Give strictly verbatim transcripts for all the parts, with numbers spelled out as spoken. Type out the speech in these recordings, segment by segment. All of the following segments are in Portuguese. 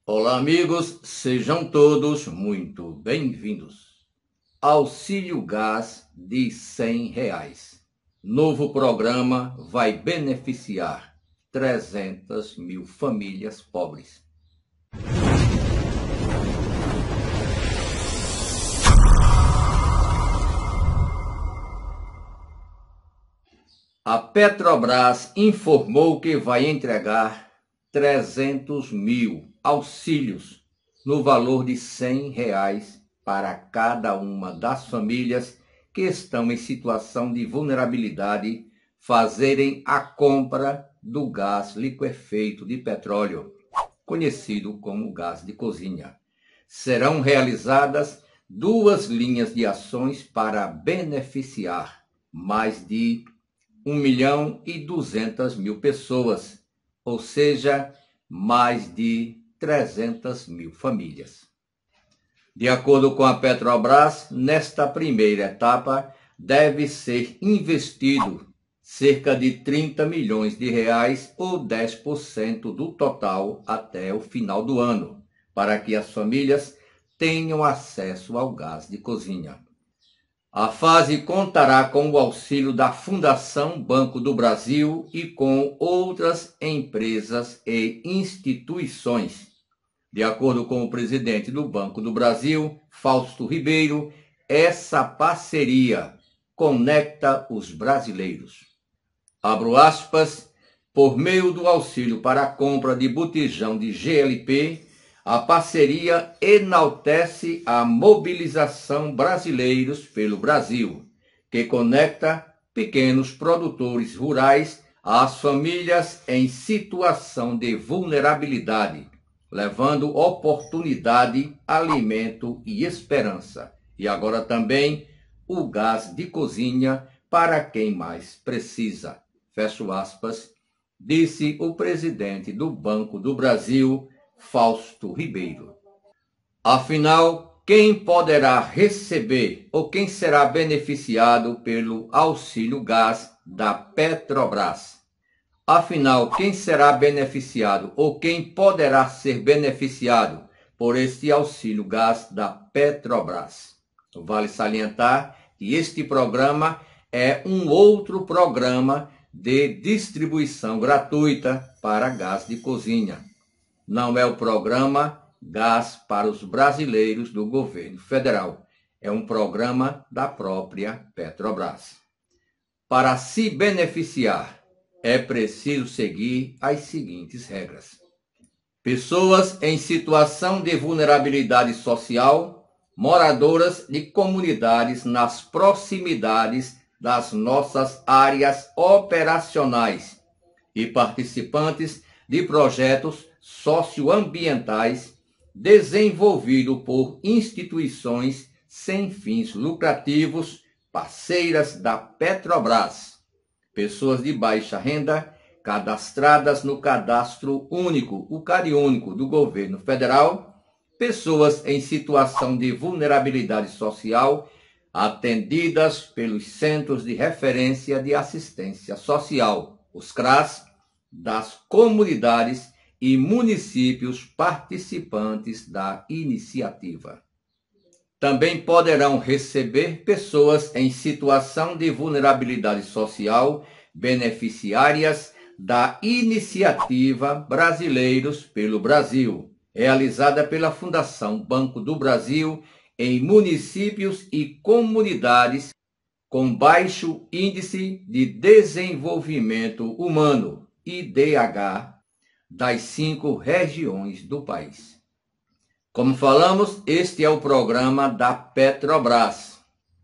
Olá, amigos, sejam todos muito bem-vindos. Auxílio Gás de cem reais. Novo programa vai beneficiar trezentas mil famílias pobres. A Petrobras informou que vai entregar trezentos mil auxílios no valor de cem reais para cada uma das famílias que estão em situação de vulnerabilidade fazerem a compra do gás liquefeito de petróleo, conhecido como gás de cozinha. Serão realizadas duas linhas de ações para beneficiar mais de um milhão e duzentas mil pessoas, ou seja, mais de trezentas mil famílias. De acordo com a Petrobras, nesta primeira etapa deve ser investido cerca de trinta milhões de reais ou dez por cento do total até o final do ano, para que as famílias tenham acesso ao gás de cozinha. A fase contará com o auxílio da Fundação Banco do Brasil e com outras empresas e instituições. De acordo com o presidente do Banco do Brasil, Fausto Ribeiro, essa parceria conecta os brasileiros. Abro aspas, por meio do auxílio para a compra de botijão de G L P, a parceria enaltece a mobilização brasileiros pelo Brasil, que conecta pequenos produtores rurais às famílias em situação de vulnerabilidade, levando oportunidade, alimento e esperança. E agora também o gás de cozinha para quem mais precisa. Fecho aspas, disse o presidente do Banco do Brasil, Fausto Ribeiro. Afinal, quem poderá receber ou quem será beneficiado pelo auxílio gás da Petrobras? Afinal, quem será beneficiado ou quem poderá ser beneficiado por este auxílio gás da Petrobras? Vale salientar que este programa é um outro programa de distribuição gratuita para gás de cozinha. Não é o programa Gás para os Brasileiros do governo federal. É um programa da própria Petrobras. Para se beneficiar, é preciso seguir as seguintes regras. Pessoas em situação de vulnerabilidade social, moradoras de comunidades nas proximidades das nossas áreas operacionais e participantes de projetos socioambientais desenvolvidos por instituições sem fins lucrativos, parceiras da Petrobras, pessoas de baixa renda cadastradas no Cadastro Único, o CadÚnico do governo federal, pessoas em situação de vulnerabilidade social atendidas pelos Centros de Referência de Assistência Social, os CRAS, das comunidades e municípios participantes da iniciativa. Também poderão receber pessoas em situação de vulnerabilidade social, beneficiárias da iniciativa Brasileiros pelo Brasil, realizada pela Fundação Banco do Brasil em municípios e comunidades com baixo índice de desenvolvimento humano, I D H, das cinco regiões do país. Como falamos, este é o programa da Petrobras.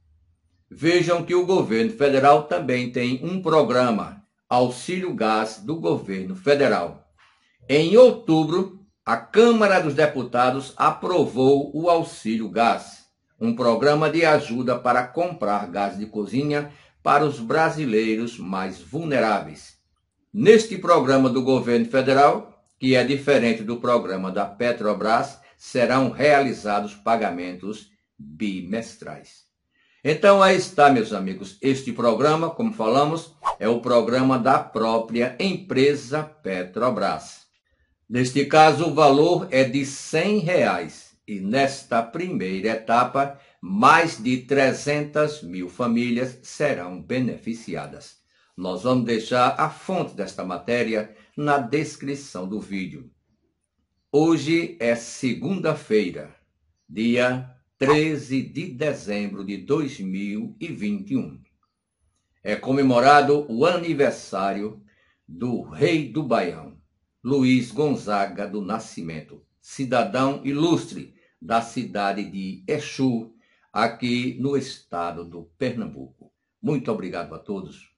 Vejam que o governo federal também tem um programa, Auxílio Gás do governo federal. Em outubro, a Câmara dos Deputados aprovou o Auxílio Gás, um programa de ajuda para comprar gás de cozinha para os brasileiros mais vulneráveis. Neste programa do governo federal, que é diferente do programa da Petrobras, serão realizados pagamentos bimestrais. Então aí está, meus amigos, este programa, como falamos, é o programa da própria empresa Petrobras. Neste caso, o valor é de cem reais e nesta primeira etapa, mais de trezentas mil famílias serão beneficiadas. Nós vamos deixar a fonte desta matéria na descrição do vídeo. Hoje é segunda-feira, dia treze de dezembro de dois mil e vinte e um. É comemorado o aniversário do Rei do Baião, Luiz Gonzaga do Nascimento, cidadão ilustre da cidade de Exu, aqui no estado do Pernambuco. Muito obrigado a todos.